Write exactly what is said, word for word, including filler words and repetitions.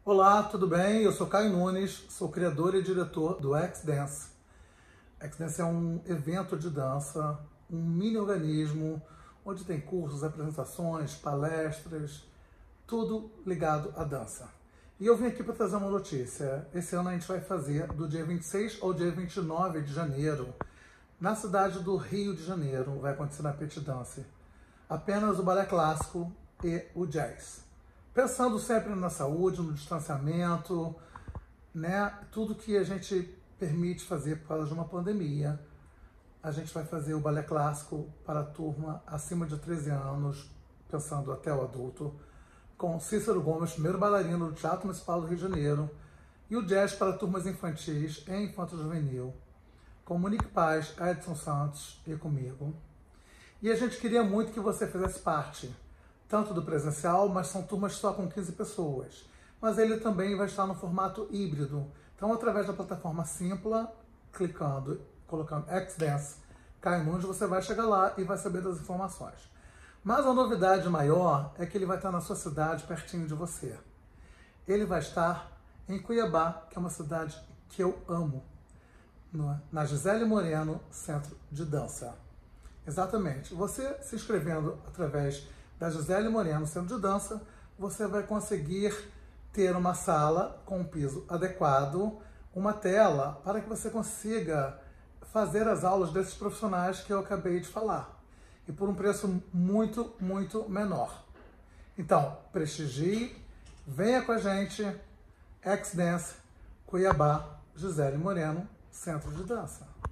Olá, tudo bem? Eu sou Caio Nunes, sou criador e diretor do X-Dance. X-Dance é um evento de dança, um mini-organismo, onde tem cursos, apresentações, palestras, tudo ligado à dança. E eu vim aqui para trazer uma notícia. Esse ano a gente vai fazer do dia vinte e seis ao dia vinte e nove de janeiro, na cidade do Rio de Janeiro, vai acontecer na Petit Dance, apenas o balé clássico e o jazz. Pensando sempre na saúde, no distanciamento, né? Tudo que a gente permite fazer por causa de uma pandemia. A gente vai fazer o balé clássico para a turma acima de treze anos, pensando até o adulto, com Cícero Gomes, primeiro bailarino do Teatro Municipal do Rio de Janeiro, e o jazz para turmas infantis e infanto-juvenil, com Monique Paz, Edson Santos e comigo. E a gente queria muito que você fizesse parte, tanto do presencial, mas são turmas só com quinze pessoas. Mas ele também vai estar no formato híbrido. Então, através da plataforma Simpla, clicando, colocando X-Dance Caio Nunes, você vai chegar lá e vai saber das informações. Mas a novidade maior é que ele vai estar na sua cidade, pertinho de você. Ele vai estar em Cuiabá, que é uma cidade que eu amo, na Gisele Moreno Centro de Dança. Exatamente. Você se inscrevendo através da Gisele Moreno Centro de Dança, você vai conseguir ter uma sala com um piso adequado, uma tela para que você consiga fazer as aulas desses profissionais que eu acabei de falar. E por um preço muito, muito menor. Então, prestigie, venha com a gente, X-Dance Cuiabá, Gisele Moreno Centro de Dança.